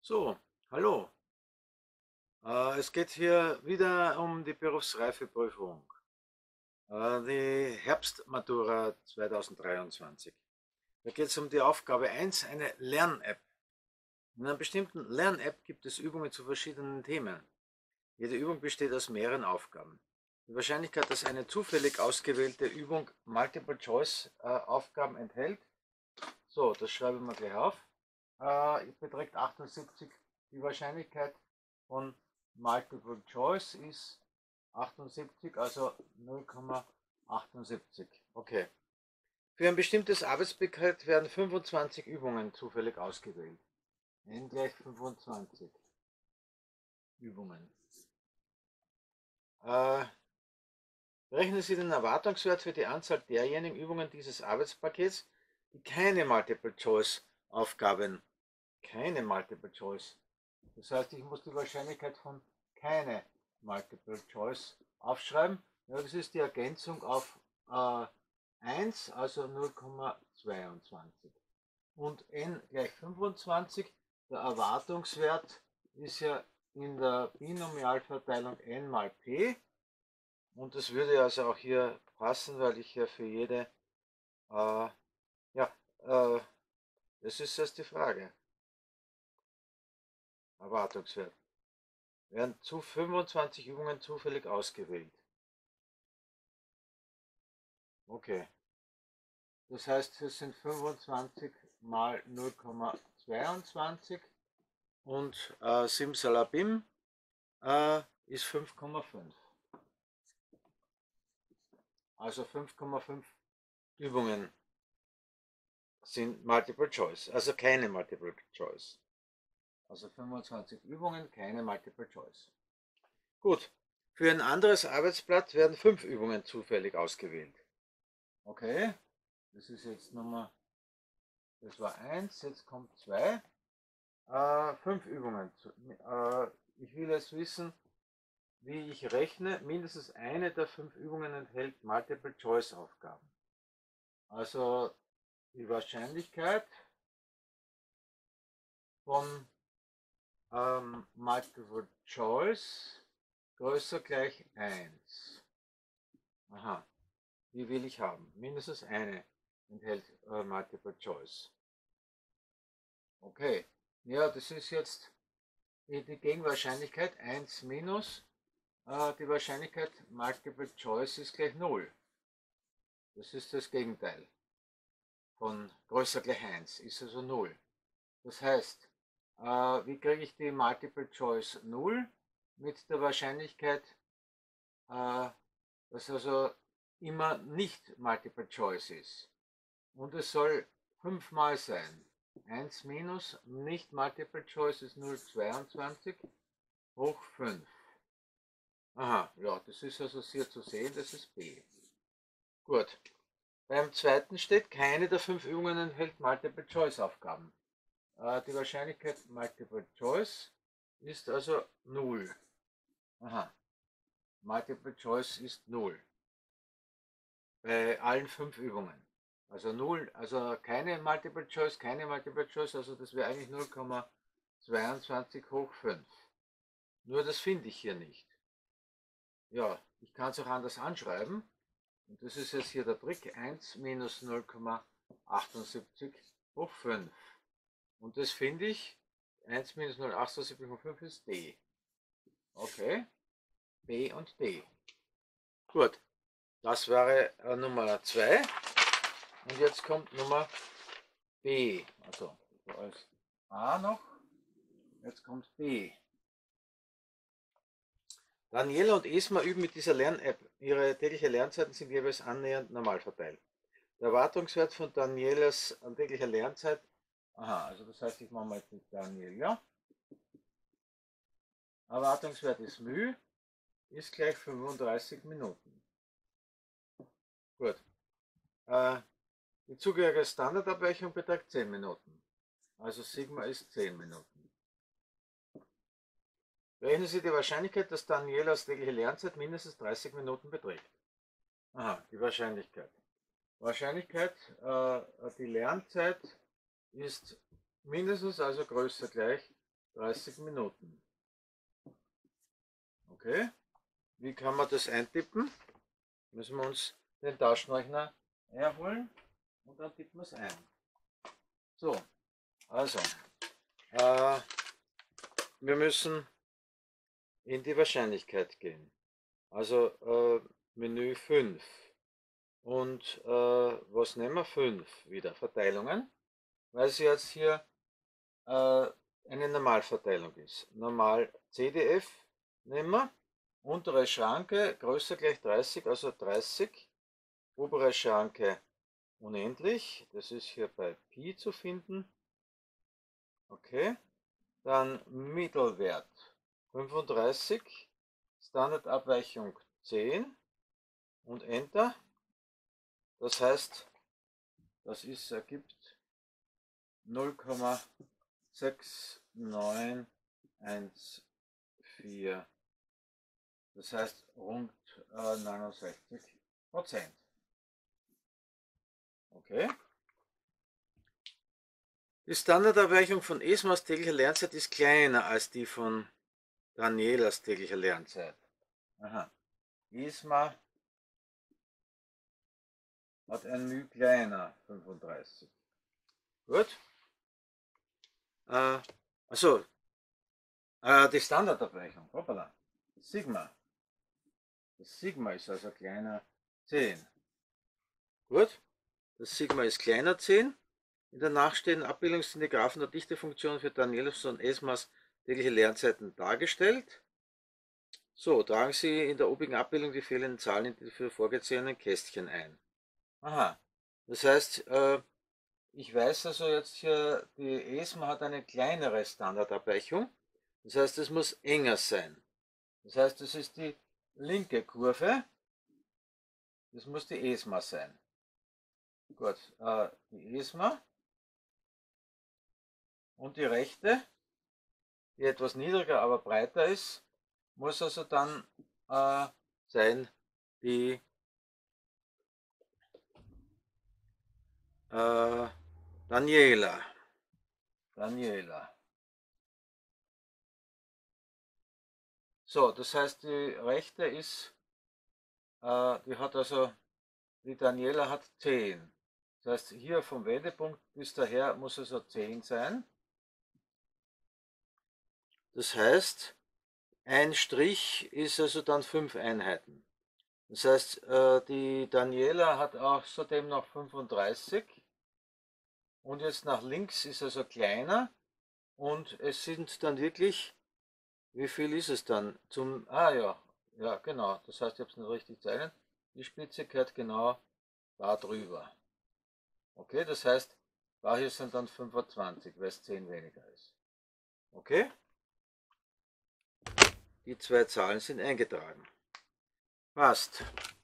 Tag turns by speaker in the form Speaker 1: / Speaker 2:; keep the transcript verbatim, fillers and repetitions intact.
Speaker 1: So, hallo. Äh, es geht hier wieder um die Berufsreifeprüfung, äh, die Herbstmatura zweitausenddreiundzwanzig. Da geht es um die Aufgabe eins, eine Lern-App. In einer bestimmten Lern-App gibt es Übungen zu verschiedenen Themen. Jede Übung besteht aus mehreren Aufgaben. Die Wahrscheinlichkeit, dass eine zufällig ausgewählte Übung Multiple-Choice-Aufgaben enthält, so, das schreibe ich mal gleich auf, äh, beträgt achtundsiebzig. Die Wahrscheinlichkeit von Multiple Choice ist achtundsiebzig, also null Komma achtundsiebzig. Okay. Für ein bestimmtes Arbeitspaket werden fünfundzwanzig Übungen zufällig ausgewählt. N gleich fünfundzwanzig Übungen. Äh, Rechnen Sie den Erwartungswert für die Anzahl derjenigen Übungen dieses Arbeitspakets, die keine Multiple-Choice-Aufgaben, keine Multiple-Choice. Das heißt, ich muss die Wahrscheinlichkeit von keine Multiple-Choice aufschreiben. Ja, das ist die Ergänzung auf äh, eins, also null Komma zweiundzwanzig. Und n gleich fünfundzwanzig, der Erwartungswert ist ja in der Binomialverteilung n mal p. Und das würde also auch hier passen, weil ich ja für jede, äh, ja, äh, das ist erst die Frage. Erwartungswert. Werden zu fünfundzwanzig Übungen zufällig ausgewählt. Okay. Das heißt, es sind fünfundzwanzig mal null Komma zweiundzwanzig und äh, Simsalabim äh, ist fünf Komma fünf. Also fünf Komma fünf Übungen sind Multiple Choice, also keine Multiple Choice. Also fünfundzwanzig Übungen, keine Multiple Choice. Gut, für ein anderes Arbeitsblatt werden fünf Übungen zufällig ausgewählt. Okay, das ist jetzt Nummer, das war eins, jetzt kommt zwei. Äh, fünf Übungen. Äh, ich will jetzt wissen, wie ich rechne. Mindestens eine der fünf Übungen enthält Multiple-Choice-Aufgaben. Also die Wahrscheinlichkeit von ähm, Multiple Choice größer gleich eins. Aha, die will ich haben. Mindestens eine enthält äh, Multiple Choice. Okay, ja, das ist jetzt die, die Gegenwahrscheinlichkeit eins minus äh, die Wahrscheinlichkeit Multiple Choice ist gleich null. Das ist das Gegenteil von größer gleich eins, ist also null. Das heißt, äh, wie kriege ich die Multiple Choice null? Mit der Wahrscheinlichkeit, äh, dass also immer nicht Multiple Choice ist. Und es soll fünfmal sein. eins minus nicht Multiple Choice ist null Komma zweiundzwanzig hoch fünf. Aha, ja, das ist also hier zu sehen, das ist B. Gut. Beim zweiten steht, keine der fünf Übungen enthält Multiple-Choice-Aufgaben. Äh, die Wahrscheinlichkeit Multiple-Choice ist also null. Aha. Multiple-Choice ist null. Bei allen fünf Übungen. Also null, also keine Multiple-Choice, keine Multiple-Choice, also das wäre eigentlich null Komma zweiundzwanzig hoch fünf. Nur das finde ich hier nicht. Ja, ich kann es auch anders anschreiben. Und das ist jetzt hier der Trick, eins minus null Komma achtundsiebzig hoch fünf. Und das finde ich, eins minus null Komma achtundsiebzig hoch fünf ist D. Okay, B und D. Gut, das wäre äh, Nummer zwei. Und jetzt kommt Nummer B. Also als A noch, jetzt kommt B. Daniela und Esma üben mit dieser Lern-App. Ihre tägliche Lernzeiten sind jeweils annähernd normal verteilt. Der Erwartungswert von Danielas täglicher Lernzeit, aha, also das heißt, ich mache mal jetzt mit Daniela. Erwartungswert ist μ, ist gleich fünfunddreißig Minuten. Gut. Äh, die zugehörige Standardabweichung beträgt zehn Minuten. Also Sigma ist zehn Minuten. Rechnen Sie die Wahrscheinlichkeit, dass Danielas tägliche Lernzeit mindestens dreißig Minuten beträgt. Aha, die Wahrscheinlichkeit. Wahrscheinlichkeit, äh, die Lernzeit ist mindestens, also größer gleich dreißig Minuten. Okay, wie kann man das eintippen? Müssen wir uns den Taschenrechner herholen und dann tippen wir es ein. So, also, äh, wir müssen in die Wahrscheinlichkeit gehen. Also äh, Menü fünf. Und äh, was nehmen wir? fünf wieder. Verteilungen, weil es jetzt hier äh, eine Normalverteilung ist. Normal C D F nehmen wir. Untere Schranke größer gleich dreißig, also dreißig. Obere Schranke unendlich. Das ist hier bei Pi zu finden. Okay. Dann Mittelwert fünfunddreißig. Standardabweichung zehn. Und Enter. Das heißt, das ist, ergibt null Komma sechs neun eins vier. Das heißt rund äh, neunundsechzig Prozent. Okay. Die Standardabweichung von Esmas täglicher Lernzeit ist kleiner als die von Danielas täglicher Lernzeit. Aha. Esma hat ein Müh kleiner, fünfunddreißig. Gut. Äh, also, äh, die Standardabweichung, hoppala, Sigma. Das Sigma ist also kleiner zehn. Gut, das Sigma ist kleiner zehn. In der nachstehenden Abbildung sind die Graphen der Dichtefunktion für Danielas und Esmas tägliche Lernzeiten dargestellt. So, tragen Sie in der obigen Abbildung die fehlenden Zahlen in die für vorgezogenen Kästchen ein. Aha, das heißt, äh, ich weiß also jetzt hier, die Esma hat eine kleinere Standardabweichung. Das heißt, es muss enger sein. Das heißt, das ist die linke Kurve. Das muss die Esma sein. Gut, äh, die Esma und die rechte, die etwas niedriger, aber breiter ist, muss also dann äh, sein die äh, Daniela. Daniela. So, das heißt, die rechte ist, äh, die hat also, die Daniela hat zehn. Das heißt, hier vom Wendepunkt bis daher muss also zehn sein. Das heißt, ein Strich ist also dann fünf Einheiten. Das heißt, äh, die Daniela hat außerdem noch fünfunddreißig. Und jetzt nach links ist also kleiner. Und es sind dann wirklich, wie viel ist es dann? Zum, ah ja, ja genau, das heißt, ich habe es nicht richtig zeichnen. Die Spitze gehört genau da drüber. Okay, das heißt, da hier sind dann fünfundzwanzig, weil es zehn weniger ist. Okay? Die zwei Zahlen sind eingetragen. Passt.